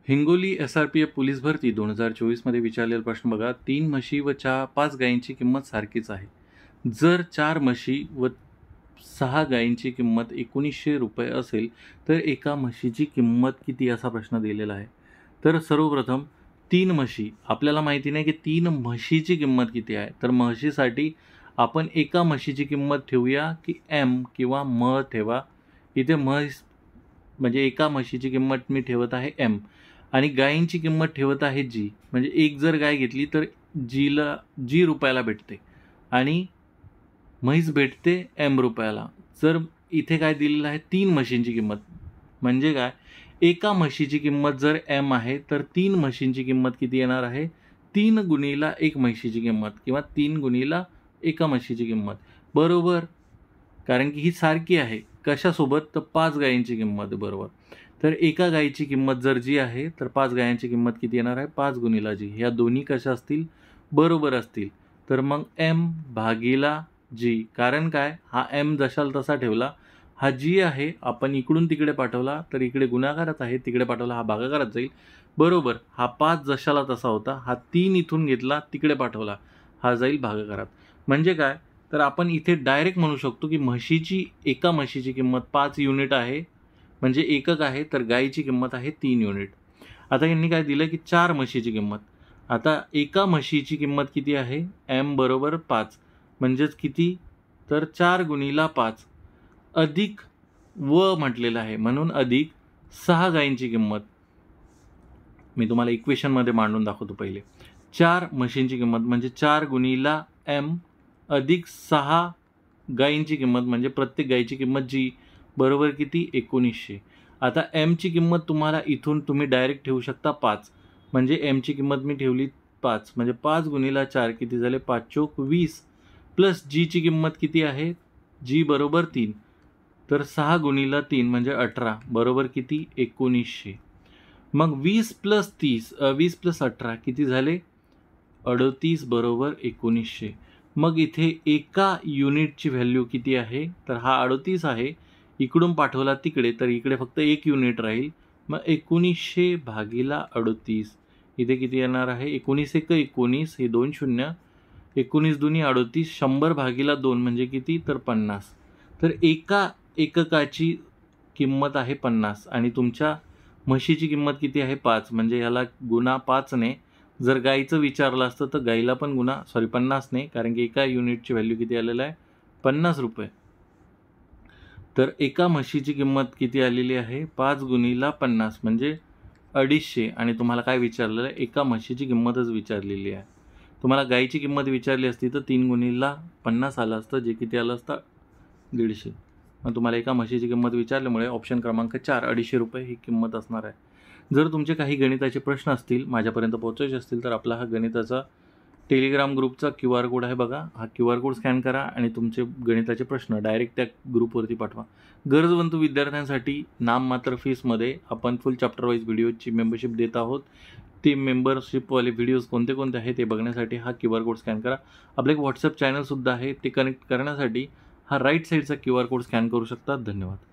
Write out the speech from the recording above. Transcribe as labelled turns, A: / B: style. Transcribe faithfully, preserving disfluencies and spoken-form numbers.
A: Hingoli S R P F police भरती दोन हजार चोवीसमध्ये विचारलेला प्रश्न बघा. तीन म्हशी व चा पाच गायींची किंमत सारखीच आहे. जर चार म्हशी व सहा गायींची किंमत एकोणीसशे रुपये असेल तर एका म्हशीची किंमत किती असा प्रश्न दिलेला आहे. तर सर्वप्रथम तीन म्हशी, आपल्याला माहिती नाही की तीन म्हशीची किंमत किती आहे. तर म्हशीसाठी आपण एका म्हशीची किंमत ठेवूया की एम किंवा म ठेवा. इथे म्हैस म्हणजे एका म्हशीची किंमत मी ठेवत आहे एम आणि गायींची किंमत ठेवत आहे जी. म्हणजे एक जर गाय घेतली तर जीला जी रुपयाला भेटते आणि म्हैस भेटते एम रुपयाला. जर इथे काय दिलेलं आहे तीन म्हशींची किंमत, म्हणजे काय एका म्हशीची किंमत जर एम आहे तर तीन म्हशींची किंमत किती येणार आहे, तीन गुणीला एक म्हशीची किंमत किंवा तीन गुणीला एका म्हशीची किंमत बरोबर. कारण की ही सारखी आहे कशासोबत, तर पाच गायींची किंमत बरोबर. तर एका गायीची किंमत जर जी आहे तर पाच गायींची किंमत किती येणार आहे, पाच गुणीला जी. ह्या दोन्ही कशा असतील, बरोबर असतील. तर मग एम भागीला जी. कारण काय हा एम जशाला तसा ठेवला, हा जी आहे आपण इकडून तिकडे पाठवला तर इकडे गुणाकारात आहे, तिकडे पाठवला हा भागाकारात जाईल बरोबर. हा पाच जशाला तसा होता, हा तीन इथून घेतला तिकडे पाठवला, हा जाईल भागाकारात. म्हणजे काय, तर आपण इथे डायरेक्ट म्हणू शकतो की म्हशीची एका म्हशीची किंमत पाच युनिट आहे म्हणजे एकक आहे, तर गायीची किंमत आहे तीन युनिट. आता यांनी काय दिलं की चार म्हशीची किंमत. आता एका म्हशीची किंमत किती आहे, एम बरोबर पाच म्हणजेच किती, तर चार गुणीला पाच अधिक व म्हटलेलं आहे म्हणून अधिक सहा गायींची किंमत. मी तुम्हाला इक्वेशनमध्ये मांडून दाखवतो पहिले. चार म्हशींची किंमत म्हणजे चार गुणीला एम अधिक सहा गायींची किंमत म्हणजे प्रत्येक गायीची किंमत जी बरोबर किती, एकोणीसशे. आता एमची किंमत तुम्हाला इथून तुम्ही डायरेक्ट ठेवू शकता पाच, म्हणजे एमची किंमत मी ठेवली पाच म्हणजे पाच गुणीला चार किती झाले, पाच चोक वीस प्लस जीची किंमत किती आहे, जी बरोबर तीन. तर सहा गुणीला तीन म्हणजे अठरा बरोबर किती, एकोणीसशे. मग वीस प्लस तीस वीस प्लस अठरा किती झाले, अडतीस बरोबर एकोणीसशे. मग इथे एका युनिटची व्हॅल्यू किती आहे, तर हा अडतीस आहे, इकडून पाठवला तिकडे तर इकडे फक्त एक युनिट राहील. मग एकोणीसशे भागीला अडतीस इथे किती येणार आहे, एकोणीस एक एकोणीस, हे दोन शून्य, एकोणीस दुनी अडतीस, शंभर भागीला दोन म्हणजे किती, तर पन्नास. तर एका एककाची किंमत आहे पन्नास आणि तुमच्या म्हशीची किंमत किती आहे, पाच. म्हणजे ह्याला गुणा पाचने. जर गाईचं विचारलं असतं तर गाईला पण गुणा सॉरी पन्नासने, कारण की एका युनिटची व्हॅल्यू किती आलेलं आहे, पन्नास रुपये. तर एका म्हशीची किंमत किती आलेली आहे, पाच गुणीला पन्नास म्हणजे अडीचशे. आणि तुम्हाला काय विचारलेलं आहे, एका म्हशीची किंमतच विचारलेली आहे. तुम्हाला गाईची किंमत विचारली असती तर तीन गुणीला पन्नास आलं असतं, जे किती आलं असतं, दीडशे. मग तुम्हाला एका म्हशीची किंमत विचारल्यामुळे ऑप्शन क्रमांक चार अडीचशे रुपये ही किंमत असणार आहे. जर तुमचे काही गणिताचे प्रश्न असतील माझ्यापर्यंत पोहोचायचे असतील तर आपला हा गणिताचा टेलिग्राम ग्रुपचा क्यू आर कोड आहे बघा, हा क्यू आर कोड स्कॅन करा आणि तुमचे गणिताचे प्रश्न डायरेक्ट त्या ग्रुपवरती पाठवा. गरजवंत विद्यार्थ्यांसाठी नाममात्र फीसमध्ये आपण फुल चॅप्टर वाईज व्हिडिओची मेंबरशिप देत आहोत. ते मेंबरशिपवाले व्हिडिओज कोणते कोणते आहेत ते बघण्यासाठी हा क्यू आर कोड स्कॅन करा. आपलं एक व्हॉट्सअप चॅनलसुद्धा आहे, ते कनेक्ट करण्यासाठी हा राईट साईडचा क्यू आर कोड स्कॅन करू शकता. धन्यवाद.